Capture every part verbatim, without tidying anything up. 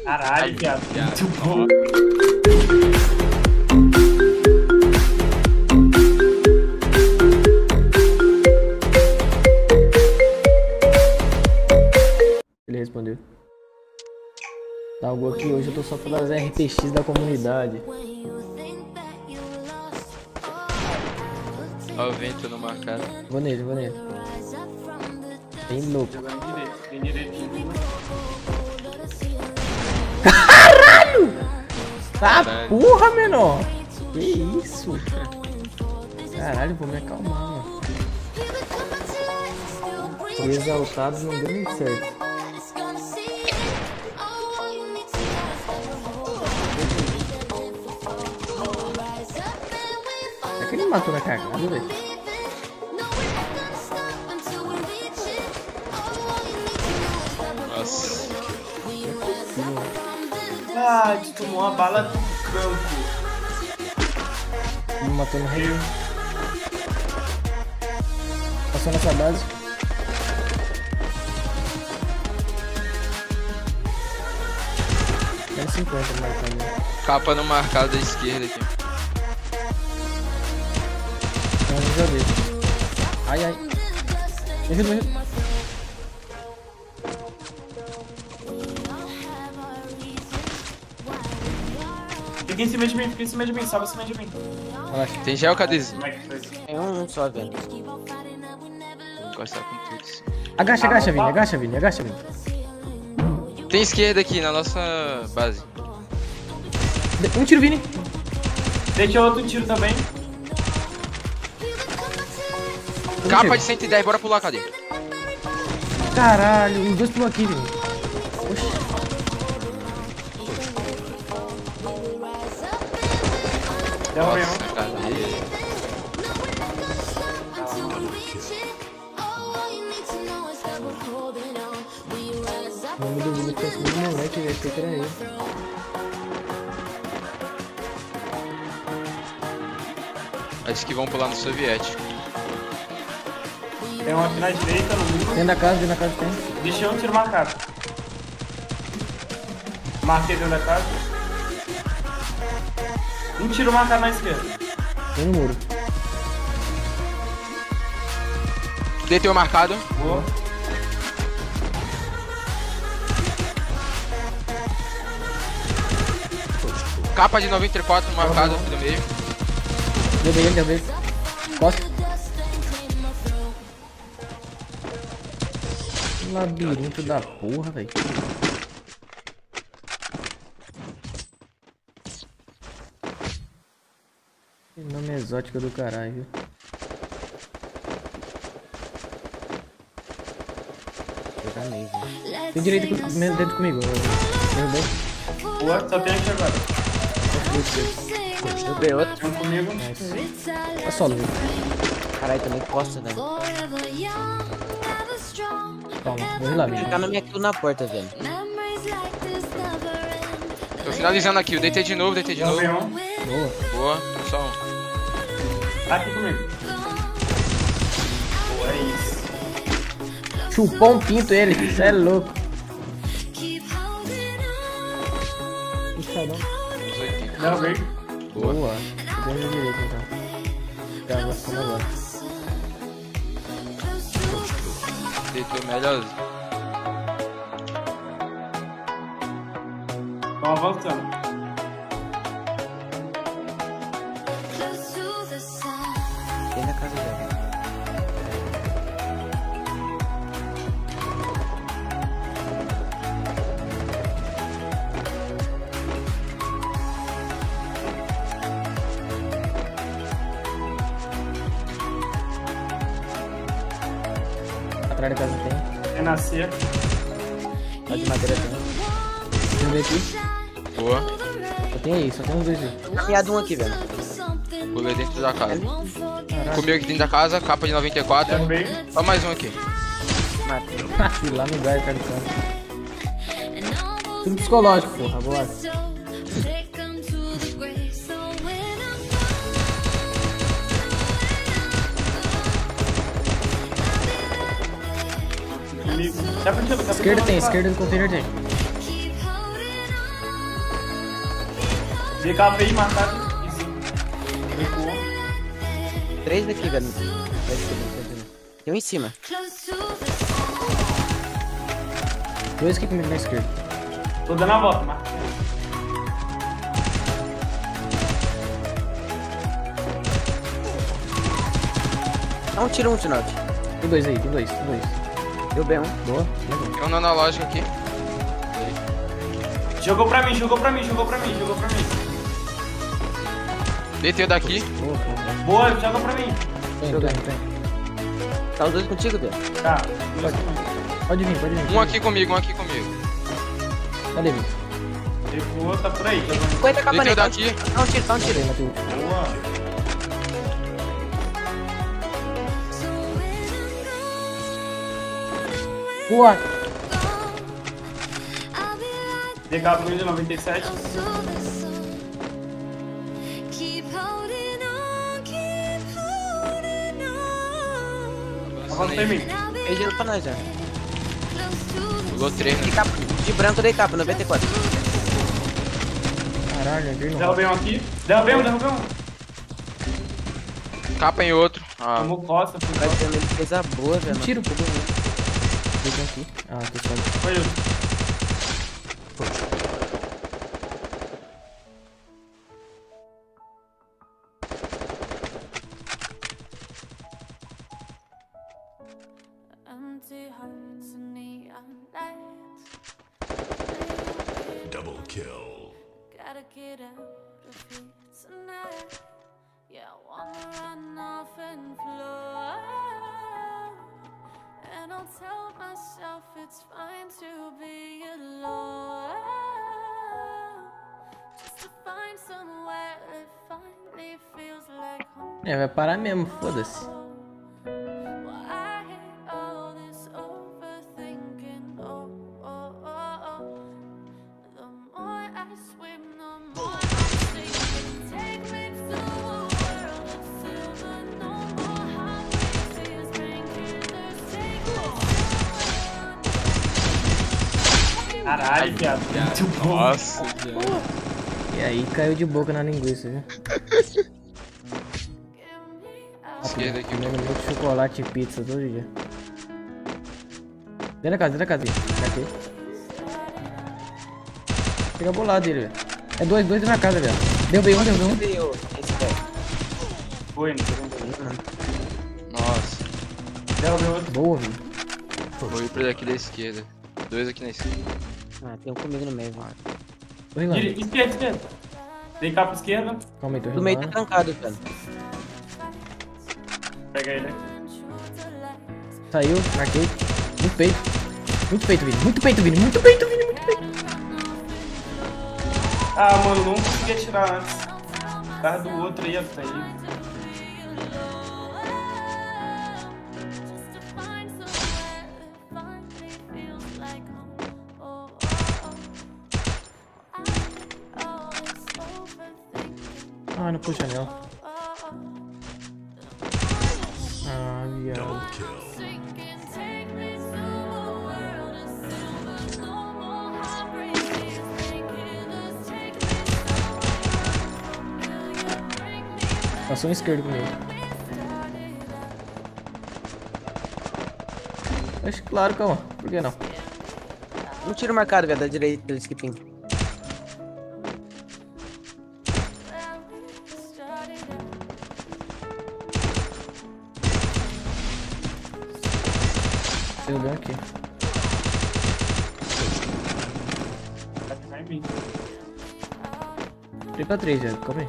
Caralho, viado. Muito bom. Ele respondeu. Tá algo aqui, hoje eu tô só pelas R P X da comunidade. Ó o vento no marcado. Vou nele, vou nele. Bem louco. Tem direitinho. Caralho! Tá Caralho. porra, menor! Que isso? Caralho, vou me acalmar, mano. Fui exaltado, não deu muito certo. É que ele matou na cagada, velho. Nossa. Ah, tu tomou uma bala do campo. Me matou no rio. Passou nessa base. Tem cinquenta marcando. Capa no marcado da esquerda aqui. Não, não joguei. Ai, ai. Me ajuda, me ajuda. Fica em cima de mim, fica em cima de mim, sobe em cima de mim. Relaxa. Tem gel, Cadezinho? Como é que foi? Tem um só, velho. Vou encostar com todos. Agacha, agacha, Vini, agacha, Vini, agacha, Vini. Tem esquerda aqui na nossa base. De- Um tiro, Vini. Deixa outro tiro também. Um Capa tiro. de cento e dez, bora pular, cadê? Caralho, os dois pulou aqui, Vini. Oxi. Derrubei um. Nossa, cadê? O nome do Vini que é esse moleque, velho, achei que era ele. Acho que vão pular no soviético. Tem uma aqui na direita, no muro. Dentro da casa, dentro da casa tem. Deixei um tiro marcado. Marquei dentro da casa. Um tiro marcado na esquerda. Tem no muro. D T O marcado. Boa. Capa de noventa e quatro marcado aqui no meio. Derrubei ele, derrubei ele. Costa. Labirinto da porra, velho. Que nome exótico do caralho, viu? Pegar meio, velho. Tem direito com, dentro comigo. Derrubei. Boa, só tem aqui agora. Derrubei outro. Tem um comigo. Tá solo, viu? Caralho, também costa, velho. Calma, vou relar, Ficar bicho. no minha kill na porta, velho. Tô finalizando aqui, o D T de novo, D T de novo. Derrubei um. Boa. Boa, só um. Tá aqui comigo. Boa, é isso. Chupou um pinto ele, cê é louco. Puxadão. Uns oitenta. Derrubei. Boa. Boa. Dentro direito então. Já vai ficando agora. D T O melhorzinho. Estão avançando. Tem na casa dela. Atrás da casa tem. Tem na C. A de madeira tem. Deixa eu ver aqui. Boa. Só tem aí, só tem uns dois aí. Caminhado um aqui, velho. Pulei dentro da casa. Caralho. Comigo aqui dentro da casa, capa de noventa e quatro. Derrubei. Só mais um aqui. Matei. Fui lá no gás, cara, do canto. Tudo psicológico, porra, bora. Comigo. Tá pra tiro, tá pra Esquerda tiro, tem, tá? esquerda do container tem. D K P marcado. Easy. Recuou. Três daqui, velho. Três daqui, três daqui. Tem um em cima. Dois aqui comigo na esquerda. Tô dando a volta, Marcos. Dá um tiro, um tiro. Tem dois aí, tem dois, tem dois. Deu bem um. Boa, legal. Tem um no analógico aqui. Jogou pra mim, jogou pra mim, jogou pra mim, jogou pra mim. Deitei o daqui. Boa, cara. Boa, joga pra mim. Tem, Jogando. tem, tem. Tá os dois contigo, velho. Tá. Pode vir, pode vir. Um aqui comigo, um aqui comigo. Cadê, Vim? Recuou, tá por aí. Jogando. cinquenta capa Deitei o nele. Dá um daqui. tiro, dá um tiro, dá um tiro. Cadê, Matheus? Boa. Boa! D K P de noventa e sete. Avança em mim. Tem gelo pra nós já. Pegou três, De né? capa, de branco dei capa, noventa e quatro. Caralho, entrei no Derrubei um aqui. Derrubei um, derrubei um. Capa em outro. Ah, Tomou costa, fui Vai costa. ter uma defesa boa, velho. Um tiro, pô. Tem aqui. Ah, tem só. Foi eu. Empty hearts and neon lights. Double kill. Gotta get out of here tonight. Yeah, I wanna run off and flow. And I'll tell myself it's fine to be alone. Just to find somewhere that finally feels like home. É, vai parar mesmo, foda-se. Well, I hate all this overthinking. Oh, oh, oh, oh. The more I swim, the more I'm sinking. Take me to a world of silver. No more highways, tears, painkillers. Take me to Caralho, viado. Muito bom. nossa. E aí caiu de boca na linguiça, viu? Esquerda aqui. Comendo muito chocolate e pizza todo dia. Dentro da casa, dentro da casa. Aqui. Pega a bolada dele, velho. É dois, dois na casa, velho. Derrubei um, derrubei um. Deu esse velho. Foi, não foi. Nossa. Derrubei outro. Boa, velho. Vou ir pra daqui da esquerda. Dois aqui na esquerda. Ah, tem um comigo no meio, velho. Tô rilando. Dire- Esquerda, esquerda. Dei capa esquerda. Calma aí, tô Do meio tá rilando. trancado, velho. Pega ele. Saiu, marquei. Muito peito. Muito peito, Vini. Muito peito, Vini. Muito peito, Vini. Muito peito. Ah, mano, não consegui atirar antes. O carro do outro aí, ó, tá aí. just to find somewhere that finally feels like home. Oh, oh, oh. I hate all this overthinking. Ah, não puxa anel. Oh, oh. Ah, viado. Sinking, take me to a world of silver. No more heartbreak, tears, painkillers. Take me somewhere familiar. Bring me back. Passou um esquerdo comigo. Acho claro, calma. Por que não? Um tiro marcado, velho, da direita do skipping. Derrubei um aqui. Vai ficar em mim. três pra três, velho. Calma aí.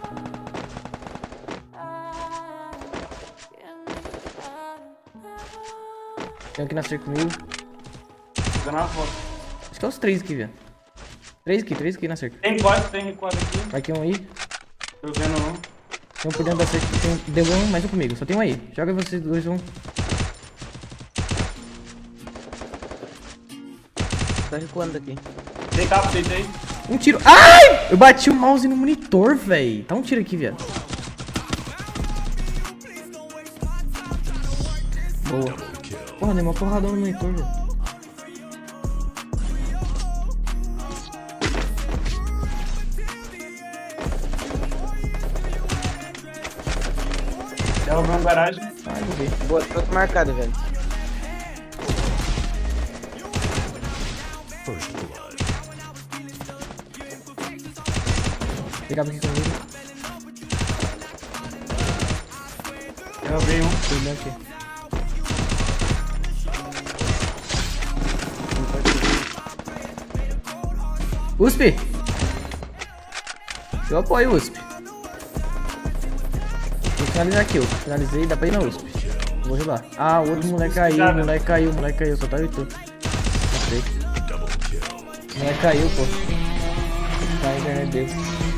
Tem um aqui na cerca comigo. Tô dando uma foto. Acho que é os três aqui, velho. Três aqui, três aqui na cerca. Tem quatro, tem recuado aqui. Marquei um aí. Tô vendo um. Tem um por dentro da cerca. Tem um, derrubei um, mais um comigo. Só tem um aí. Joga vocês dois, um. Tá recuando daqui. Dei capa, deitei. Um tiro. Ai! Eu bati o mouse no monitor, velho. Dá um tiro aqui, viado. Boa. Porra, dei uma porradão no monitor, velho. Derrubei um garagem. Ah, eu vi. Boa, tô outro marcado, velho. Pegava aqui comigo. Derrubei um. Tudo aqui. U S P! Eu apoio o U S P. Vou finalizar aqui, eu finalizei, dá pra ir na U S P. Vou jogar. Ah, o outro moleque caiu, o moleque caiu, o moleque caiu, só tá eu e tu. Entrei. O moleque caiu, pô. Tá a internet dele.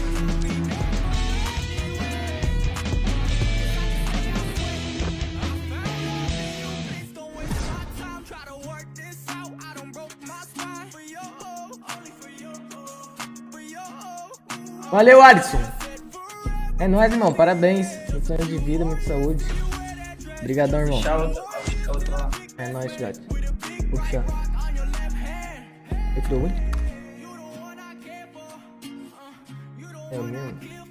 Valeu, Alisson. É nóis, irmão. Parabéns. Muitos anos de vida, muita saúde. Obrigadão, irmão. Deixa a outra lá, deixa a outra lá. É nóis, gato. Vou puxar. Eu te dou muito? É o mesmo?